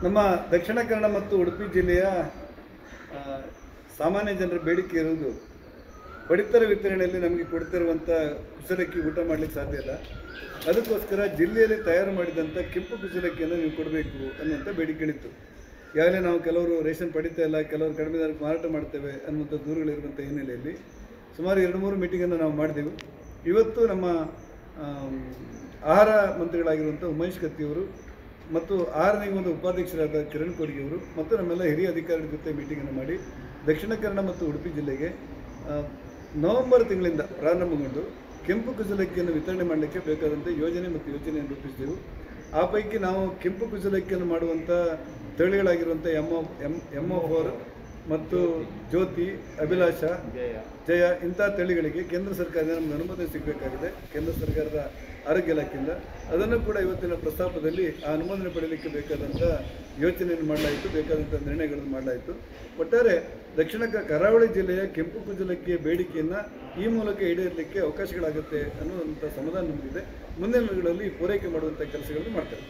ನಮ್ಮ ದಕ್ಷಿಣ ಕನ್ನಡ ಮತ್ತು ಉಡುಪಿ ಜಿಲ್ಲೆಯ ಸಾಮಾನ್ಯ ಜನರ ಬೇಡಿಕೆ ಇರುವುದು ಪಡಿತರ ವಿತರಣೆಯಲ್ಲಿ ನಮಗೆ ಕೊಡ್ತಿರುವಂಥ ಕುಸಲಕ್ಕಿ ಊಟ ಮಾಡಲಿಕ್ಕೆ ಸಾಧ್ಯ ಇಲ್ಲ. ಅದಕ್ಕೋಸ್ಕರ ಜಿಲ್ಲೆಯಲ್ಲಿ ತಯಾರು ಮಾಡಿದಂಥ ಕೆಂಪು ಕುಸಲಕ್ಕಿಯನ್ನು ನೀವು ಕೊಡಬೇಕು ಅನ್ನುವಂಥ ಬೇಡಿಕೆಗಳಿತ್ತು. ಈಗಾಗಲೇ ನಾವು ಕೆಲವರು ರೇಷನ್ ಪಡಿತಾ ಇಲ್ಲ, ಕೆಲವರು ಕಡಿಮೆ ದರಕ್ಕೆ ಮಾರಾಟ ಮಾಡ್ತೇವೆ ಅನ್ನುವಂಥ ದೂರುಗಳಿರುವಂಥ ಹಿನ್ನೆಲೆಯಲ್ಲಿ ಸುಮಾರು 2-3 ಮೀಟಿಂಗನ್ನು ನಾವು ಮಾಡಿದೆವು. ಇವತ್ತು ನಮ್ಮ ಆಹಾರ ಮಂತ್ರಿಗಳಾಗಿರುವಂಥ ಉಮೇಶ್ ಕತ್ತಿಯವರು ಮತ್ತು ಆಹಾರ ನಿಗಮದ ಉಪಾಧ್ಯಕ್ಷರಾದ ಕಿರಣ್ ಕೊಡ್ಗಿಯವರು ಮತ್ತು ನಮ್ಮೆಲ್ಲ ಹಿರಿಯ ಅಧಿಕಾರಿಗಳ ಜೊತೆ ಮೀಟಿಂಗನ್ನು ಮಾಡಿ ದಕ್ಷಿಣ ಕನ್ನಡ ಮತ್ತು ಉಡುಪಿ ಜಿಲ್ಲೆಗೆ ನವೆಂಬರ್ ತಿಂಗಳಿಂದ ಪ್ರಾರಂಭಗೊಂಡು ಕೆಂಪು ಕುಸಲಕ್ಕಿಯನ್ನು ವಿತರಣೆ ಮಾಡಲಿಕ್ಕೆ ಬೇಕಾದಂಥ ಯೋಜನೆ ಮತ್ತು ಯೋಜನೆಯನ್ನು ರೂಪಿಸಿದೆವು. ಆ ಪೈಕಿ ನಾವು ಕೆಂಪು ಕುಸಲಕ್ಕಿಯನ್ನು ಮಾಡುವಂಥ ತಳಿಗಳಾಗಿರುವಂಥ MO4 ಮತ್ತು ಜ್ಯೋತಿ, ಅಭಿಲಾಷ, ಜಯ ಇಂಥ ತಳಿಗಳಿಗೆ ಕೇಂದ್ರ ಸರ್ಕಾರದಿಂದ ನಮಗೆ ಅನುಮೋದನೆ ಸಿಗಬೇಕಾಗಿದೆ, ಕೇಂದ್ರ ಸರ್ಕಾರದ ಆರೋಗ್ಯ ಇಲಾಖೆಯಿಂದ. ಅದನ್ನು ಕೂಡ ಇವತ್ತಿನ ಪ್ರಸ್ತಾಪದಲ್ಲಿ ಆ ಅನುಮೋದನೆ ಪಡೆಯಲಿಕ್ಕೆ ಬೇಕಾದಂಥ ಯೋಚನೆಯನ್ನು ಮಾಡಲಾಯಿತು, ಬೇಕಾದಂಥ ನಿರ್ಣಯಗಳನ್ನು ಮಾಡಲಾಯಿತು. ಒಟ್ಟಾರೆ ದಕ್ಷಿಣ ಕರಾವಳಿ ಜಿಲ್ಲೆಯ ಕೆಂಪು ಕುಸಲಕ್ಕಿಯ ಬೇಡಿಕೆಯನ್ನು ಈ ಮೂಲಕ ಈಡೇರಲಿಕ್ಕೆ ಅವಕಾಶಗಳಾಗುತ್ತೆ ಅನ್ನುವಂಥ ಸಮಾಧಾನ ನಮಗಿದೆ. ಮುಂದಿನ ದಿನಗಳಲ್ಲಿ ಪೂರೈಕೆ ಮಾಡುವಂಥ ಕೆಲಸಗಳನ್ನು ಮಾಡ್ತಾರೆ.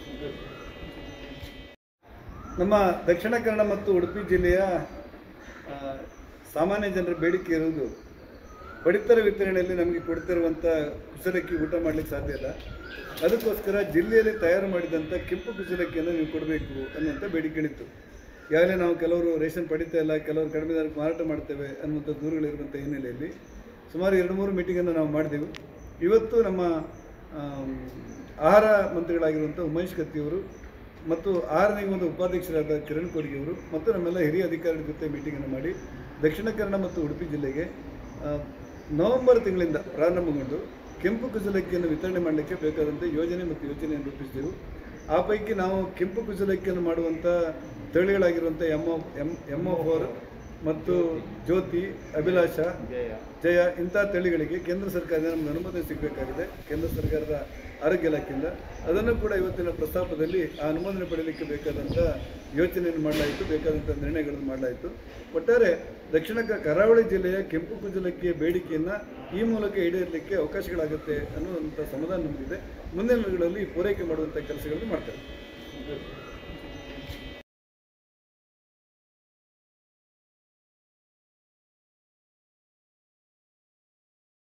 ನಮ್ಮ ದಕ್ಷಿಣ ಕನ್ನಡ ಮತ್ತು ಉಡುಪಿ ಜಿಲ್ಲೆಯ ಸಾಮಾನ್ಯ ಜನರ ಬೇಡಿಕೆ ಇರುವುದು ಪಡಿತರ ವಿತರಣೆಯಲ್ಲಿ ನಮಗೆ ಕೊಡ್ತಿರುವಂಥ ಕುಸಲಕ್ಕಿ ಊಟ ಮಾಡಲಿಕ್ಕೆ ಸಾಧ್ಯ ಇಲ್ಲ. ಅದಕ್ಕೋಸ್ಕರ ಜಿಲ್ಲೆಯಲ್ಲಿ ತಯಾರು ಮಾಡಿದಂಥ ಕೆಂಪು ಕುಸಲಕ್ಕಿಯನ್ನು ನೀವು ಕೊಡಬೇಕು ಅನ್ನುವಂಥ ಬೇಡಿಕೆಗಳಿತ್ತು. ಈಗಾಗಲೇ ನಾವು ಕೆಲವರು ರೇಷನ್ ಪಡಿತಾ ಇಲ್ಲ, ಕೆಲವರು ಕಡಿಮೆ ದರಕ್ಕೆ ಮಾರಾಟ ಮಾಡ್ತೇವೆ ಅನ್ನುವಂಥ ದೂರುಗಳಿರುವಂಥ ಹಿನ್ನೆಲೆಯಲ್ಲಿ ಸುಮಾರು 2-3 ಮೀಟಿಂಗನ್ನು ನಾವು ಮಾಡಿದೆವು. ಇವತ್ತು ನಮ್ಮ ಆಹಾರ ಮಂತ್ರಿಗಳಾಗಿರುವಂಥ ಉಮೇಶ್ ಕತ್ತಿಯವರು ಮತ್ತು ಆಹಾರ ನಿಗಮದ ಉಪಾಧ್ಯಕ್ಷರಾದ ಕಿರಣ್ ಕೊಡ್ಗಿಯವರು ಮತ್ತು ನಮ್ಮೆಲ್ಲ ಹಿರಿಯ ಅಧಿಕಾರಿಗಳ ಜೊತೆ ಮೀಟಿಂಗನ್ನು ಮಾಡಿ ದಕ್ಷಿಣ ಕನ್ನಡ ಮತ್ತು ಉಡುಪಿ ಜಿಲ್ಲೆಗೆ ನವೆಂಬರ್ ತಿಂಗಳಿಂದ ಪ್ರಾರಂಭಗೊಂಡು ಕೆಂಪು ಕುಸಲಕ್ಕಿಯನ್ನು ವಿತರಣೆ ಮಾಡಲಿಕ್ಕೆ ಬೇಕಾದಂಥ ಯೋಜನೆ ಮತ್ತು ಯೋಜನೆಯನ್ನು ರೂಪಿಸಿದೆವು. ಆ ಪೈಕಿ ನಾವು ಕೆಂಪು ಕುಸಲಕ್ಕಿಯನ್ನು ಮಾಡುವಂಥ ತಳಿಗಳಾಗಿರುವಂಥ MO4 ಮತ್ತು ಜ್ಯೋತಿ, ಅಭಿಲಾಷ, ಜಯ ಇಂಥ ತಳಿಗಳಿಗೆ ಕೇಂದ್ರ ಸರ್ಕಾರದಿಂದ ನಮಗೆ ಅನುಮೋದನೆ ಸಿಗಬೇಕಾಗಿದೆ, ಕೇಂದ್ರ ಸರ್ಕಾರದ ಆರೋಗ್ಯ ಇಲಾಖೆಯಿಂದ. ಅದನ್ನು ಕೂಡ ಇವತ್ತಿನ ಪ್ರಸ್ತಾಪದಲ್ಲಿ ಆ ಅನುಮೋದನೆ ಪಡೆಯಲಿಕ್ಕೆ ಬೇಕಾದಂಥ ಯೋಚನೆಯನ್ನು ಮಾಡಲಾಯಿತು, ಬೇಕಾದಂಥ ನಿರ್ಣಯಗಳನ್ನು ಮಾಡಲಾಯಿತು. ಒಟ್ಟಾರೆ ದಕ್ಷಿಣ ಕರಾವಳಿ ಜಿಲ್ಲೆಯ ಕೆಂಪು ಕುಸಲಕ್ಕಿಯ ಬೇಡಿಕೆಯನ್ನು ಈ ಮೂಲಕ ಈಡೇರಲಿಕ್ಕೆ ಅವಕಾಶಗಳಾಗುತ್ತೆ ಅನ್ನುವಂಥ ಸಮಾಧಾನ ನಮಗಿದೆ. ಮುಂದಿನ ದಿನಗಳಲ್ಲಿ ಪೂರೈಕೆ ಮಾಡುವಂಥ ಕೆಲಸಗಳನ್ನು ಮಾಡ್ತಾರೆ.